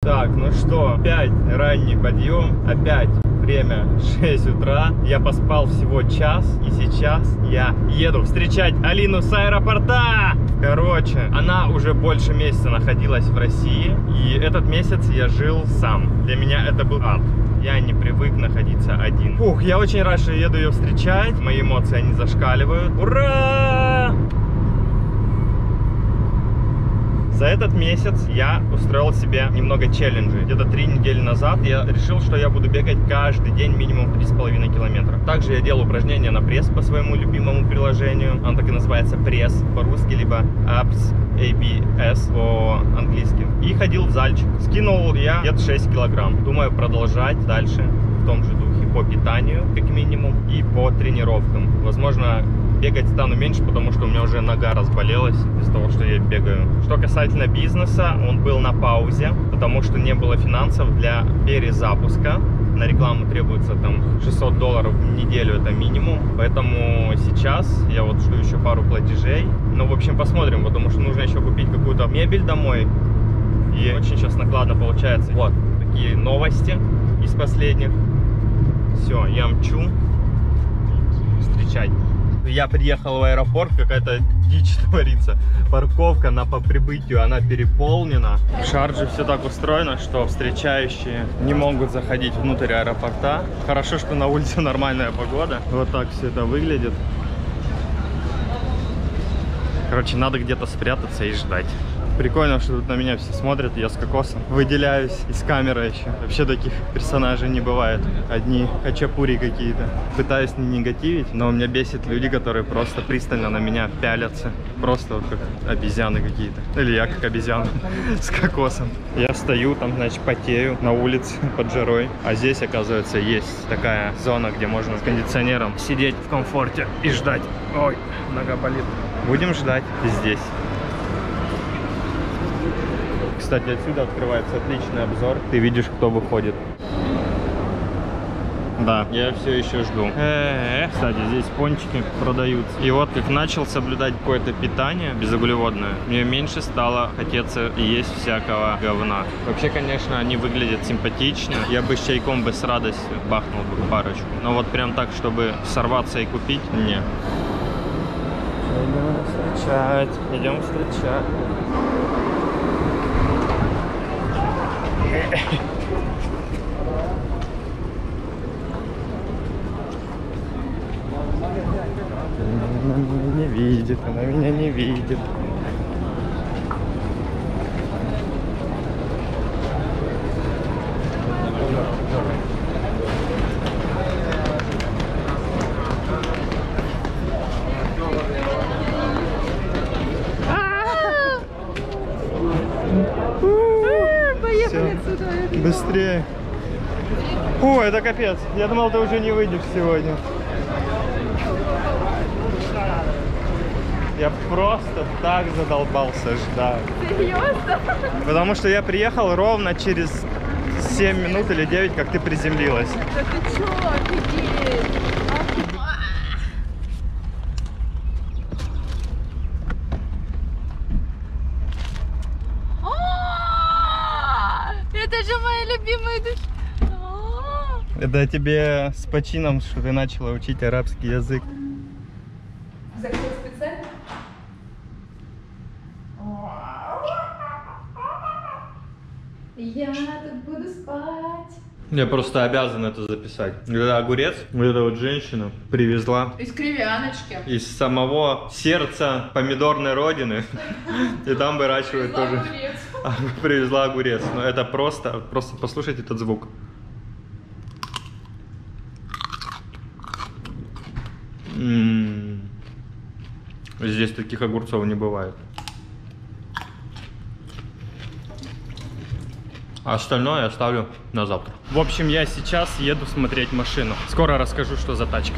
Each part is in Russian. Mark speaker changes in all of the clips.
Speaker 1: Так, ну что, опять ранний подъем, опять время 6 утра. Я поспал всего час, и сейчас я еду встречать Алину с аэропорта. Короче, она уже больше месяца находилась в России, и этот месяц я жил сам. Для меня это был ад. Я не привык находиться один. Фух, я очень рад, что еду ее встречать. Мои эмоции, они зашкаливают. Ура! За этот месяц я устроил себе немного челленджей. Где-то 3 недели назад я решил, что я буду бегать каждый день минимум 3,5 километра. Также я делал упражнения на пресс по своему любимому приложению. Оно так и называется пресс по-русски, либо abs, ABS по-английски. И ходил в зальчик. Скинул я где-то 6 килограмм. Думаю продолжать дальше в том же духе по питанию, как минимум, и по тренировкам. Возможно, бегать стану меньше, потому что у меня уже нога разболелась из-за того, что я бегаю. Что касательно бизнеса, он был на паузе, потому что не было финансов для перезапуска. На рекламу требуется там $600 в неделю, это минимум. Поэтому сейчас я вот жду еще пару платежей. Ну, в общем, посмотрим, потому что нужно еще купить какую-то мебель домой. И очень сейчас накладно получается. Вот такие новости из последних. Все, я мчу встречать. Я приехал в аэропорт, какая-то дичь творится. Парковка по прибытию, она переполнена. В Шардже все так устроено, что встречающие не могут заходить внутрь аэропорта. Хорошо, что на улице нормальная погода. Вот так все это выглядит. Короче, надо где-то спрятаться и ждать. Прикольно, что тут на меня все смотрят, я с кокосом выделяюсь из камеры еще. Вообще таких персонажей не бывает. Одни хачапури какие-то. Пытаюсь не негативить, но меня бесит люди, которые просто пристально на меня пялятся. Просто вот как обезьяны какие-то. Или я как обезьяна с кокосом. Я стою там, значит, потею на улице под жарой. А здесь, оказывается, есть такая зона, где можно с кондиционером сидеть в комфорте и ждать. Ой, нога болит. Будем ждать здесь. Кстати, отсюда открывается отличный обзор. Ты видишь, кто выходит. Да, я все еще жду. Кстати, здесь пончики продаются. И вот как начал соблюдать какое-то питание безуглеводное, мне меньше стало хотеться есть всякого говна. Вообще, конечно, они выглядят симпатично. Я бы с чайком с радостью бахнул бы парочку. Но вот прям так, чтобы сорваться и купить, не. Идем встречать. Идем встречать. Она меня не видит, она меня не видит. Быстрее. О, это капец. Я думал, ты уже не выйдешь сегодня. Я просто так задолбался ждать.
Speaker 2: Серьезно?
Speaker 1: Потому что я приехал ровно через 7 минут или 9, как ты приземлилась.
Speaker 2: Да ты чё, офигеть? Это же моя любимая дочь.
Speaker 1: Это тебе с почином, что ты начала учить арабский язык.
Speaker 2: Закрыл специально? Я тут буду спать.
Speaker 1: Я просто обязан это записать. Когда огурец, вот эта вот женщина привезла
Speaker 2: Из кривяночки.
Speaker 1: из самого сердца помидорной родины. И там выращивают тоже. Привезла огурец. Но это просто послушайте этот звук. Здесь таких огурцов не бывает. А остальное я оставлю на завтра. В общем, я сейчас еду смотреть машину. Скоро расскажу, что за тачка.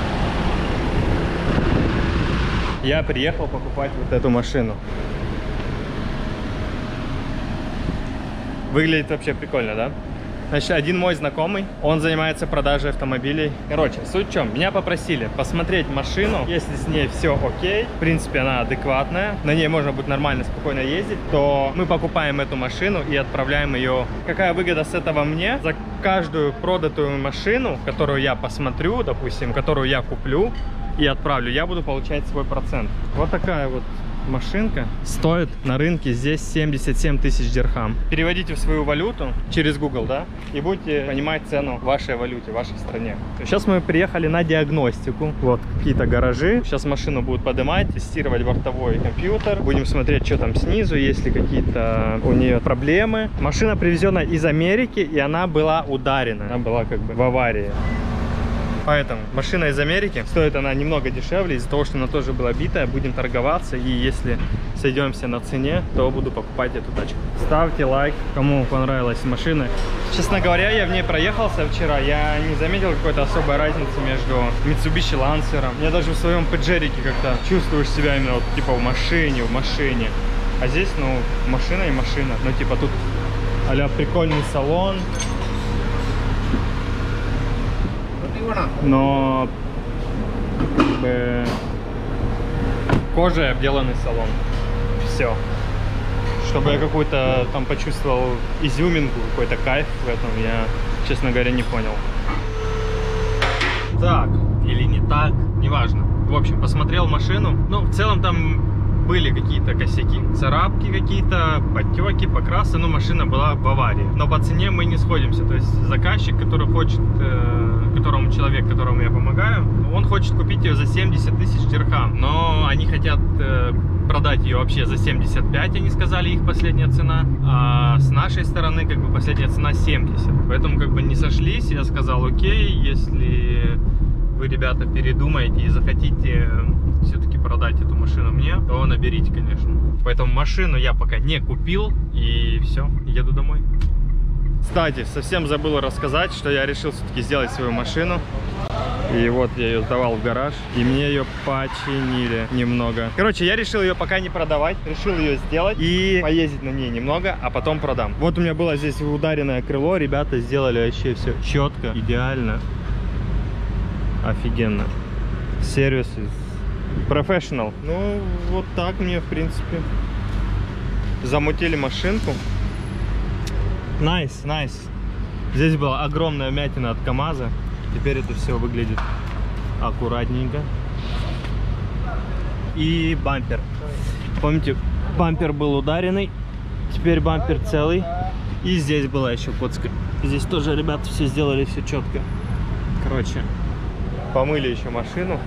Speaker 1: Я приехал покупать вот эту машину. Выглядит вообще прикольно, да? Значит, один мой знакомый, он занимается продажей автомобилей. Короче, суть в чем? Меня попросили посмотреть машину, если с ней все окей, в принципе, она адекватная, на ней можно будет нормально, спокойно ездить, то мы покупаем эту машину и отправляем ее. Какая выгода с этого мне? За каждую продатую машину, которую я посмотрю, допустим, которую я куплю и отправлю, я буду получать свой процент. Вот такая вот машинка стоит на рынке здесь 77 тысяч дирхам. Переводите в свою валюту через Google, да, и будете понимать цену вашей валюте, в вашей стране. Сейчас мы приехали на диагностику. Вот какие-то гаражи. Сейчас машину будут поднимать, тестировать бортовой компьютер. Будем смотреть, что там снизу, есть ли какие-то у нее проблемы. Машина привезена из Америки, и она была ударена. Она была как бы в аварии. Поэтому машина из Америки, стоит она немного дешевле, из-за того, что она тоже была битая, будем торговаться, и если сойдемся на цене, то буду покупать эту тачку. Ставьте лайк, кому понравилась машина. Честно говоря, я в ней проехался вчера, я не заметил какой-то особой разницы между Mitsubishi Lancer. Я даже в своем Pajero как-то чувствуешь себя именно вот, типа в машине. А здесь, ну, машина и машина. Ну, типа тут а-ля прикольный салон. Но как бы кожей обделанный салон. Все. Чтобы я какую-то там почувствовал изюминку, какой-то кайф в этом, я, честно говоря, не понял. Так или не так, неважно. В общем, посмотрел машину. Ну, в целом там были какие-то косяки, царапки какие-то, подтеки, покрасы, но машина была в аварии. Но по цене мы не сходимся. То есть заказчик, который хочет, человек, которому я помогаю, он хочет купить ее за 70 тысяч дирхам. Но они хотят продать ее вообще за 75, они сказали, их последняя цена. А с нашей стороны, как бы, последняя цена 70. Поэтому, как бы, не сошлись. Я сказал, окей, если вы, ребята, передумаете и захотите все-таки продать эту машину мне, то наберите, конечно. Поэтому машину я пока не купил, и все, еду домой. Кстати, совсем забыл рассказать, что я решил все-таки сделать свою машину. И вот я ее сдавал в гараж, и мне ее починили немного. Короче, я решил ее пока не продавать, решил ее сделать и поездить на ней немного, а потом продам. Вот у меня было здесь ударенное крыло, ребята сделали вообще все четко, идеально, офигенно. Сервис профессионал. Ну, вот так мне, в принципе, замутили машинку. Найс. Здесь была огромная вмятина от КамАЗа. Теперь это все выглядит аккуратненько. И бампер. Помните, бампер был ударенный. Теперь бампер целый. И здесь была еще коцка. Здесь тоже ребята все сделали, все четко. Короче, помыли еще машину.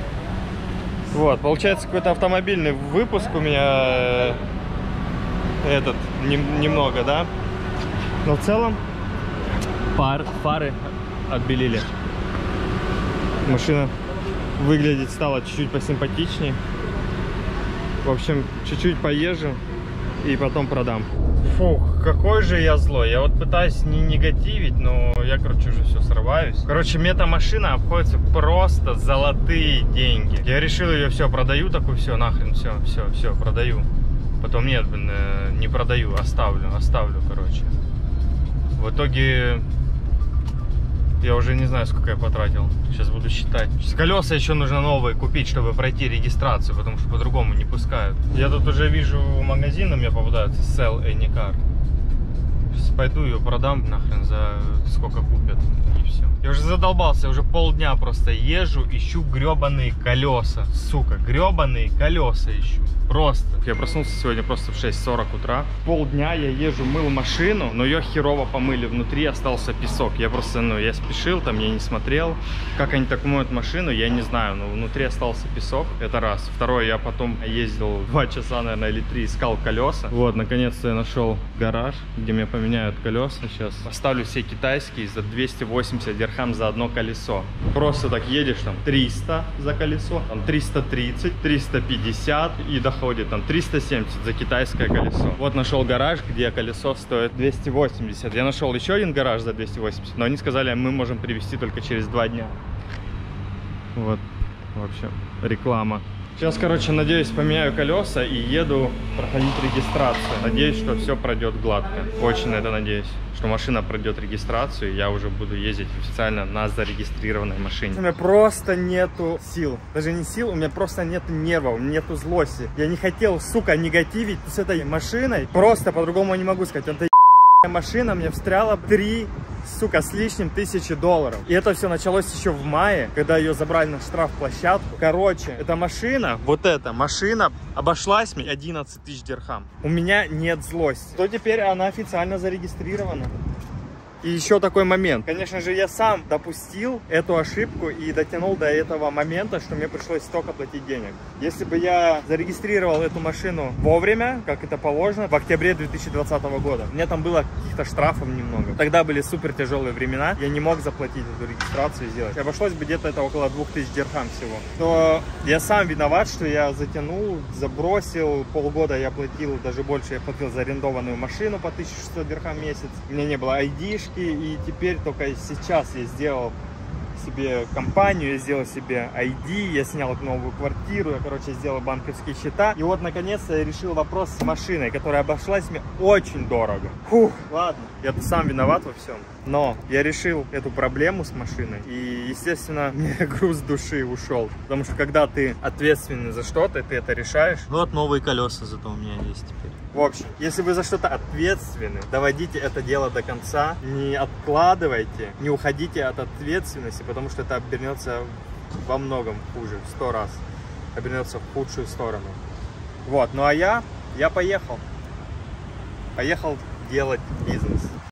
Speaker 1: Вот, получается, какой-то автомобильный выпуск у меня этот немного, да? Но в целом фары отбелили. Машина выглядеть стала чуть-чуть посимпатичнее. В общем, чуть-чуть поезжу и потом продам. Фух, какой же я злой. Я вот пытаюсь не негативить, но я, короче, уже все срываюсь. Короче, мне эта машина обходится просто золотые деньги. Я решил ее все продаю, такой все, нахрен, все, продаю. Потом нет, блин, не продаю, оставлю, короче. В итоге я уже не знаю, сколько я потратил. Сейчас буду считать. Колеса еще нужно новые купить, чтобы пройти регистрацию, потому что по-другому не пускают. Я тут уже вижу, магазин у меня попадается, Sell Any Car. Сейчас пойду ее продам нахрен за сколько купят, и все. Я уже задолбался, я уже полдня просто езжу, ищу гребаные колеса. Сука, гребаные колеса ищу. Просто. Я проснулся сегодня просто в 6:40 утра. Полдня я езжу, мыл машину, но ее херово помыли. Внутри остался песок. Я просто, я спешил, там я не смотрел. Как они так моют машину, я не знаю. Но внутри остался песок. Это раз. Второе, я потом ездил 2 часа, наверное, или 3, искал колеса. Вот, наконец-то я нашел гараж, где мне поменяют колеса. Сейчас поставлю все китайские за 280 дирхам за одно колесо. Просто так едешь, там 300 за колесо, там 330, 350 и доходит там 370 за китайское колесо. Вот нашел гараж, где колесо стоит 280. Я нашел еще один гараж за 280, но они сказали, мы можем привезти только через 2 дня. Вот, в общем, реклама. Сейчас, короче, надеюсь, поменяю колеса и еду проходить регистрацию. Надеюсь, что все пройдет гладко. Очень на это надеюсь, что машина пройдет регистрацию, и я уже буду ездить официально на зарегистрированной машине. У меня просто нету сил. Даже не сил, у меня просто нету нервов, нету злости. Я не хотел, сука, негативить с этой машиной. Просто по-другому не могу сказать. Это машина мне встряла 3, сука, с лишним $1000. И это все началось еще в мае, когда ее забрали на штрафплощадку. Короче, эта машина, вот эта машина обошлась мне 11 тысяч дирхам. У меня нет злости. То теперь она официально зарегистрирована. И еще такой момент. Конечно же, я сам допустил эту ошибку и дотянул до этого момента, что мне пришлось столько платить денег. Если бы я зарегистрировал эту машину вовремя, как это положено, в октябре 2020 года, у меня там было каких-то штрафов немного. Тогда были супер тяжелые времена, я не мог заплатить эту регистрацию и сделать. Обошлось бы где-то это около 2000 дирхам всего. То я сам виноват, что я затянул, забросил. Полгода я платил, даже больше я платил за арендованную машину по 1600 дирхам в месяц. У меня не было айдишки. И теперь только сейчас я сделал себе компанию, я сделал себе ID, я снял новую квартиру, я, короче, сделал банковские счета. И вот, наконец-то, я решил вопрос с машиной, которая обошлась мне очень дорого. Фух, ладно, я сам виноват во всем. Но я решил эту проблему с машиной, и, естественно, мне груз души ушел. Потому что, когда ты ответственный за что-то, ты это решаешь. Вот новые колеса зато у меня есть теперь. В общем, если вы за что-то ответственны, доводите это дело до конца, не откладывайте, не уходите от ответственности, потому что это обернется во многом хуже, в 100 раз. Обернется в худшую сторону. Вот, ну а я поехал. Поехал делать бизнес.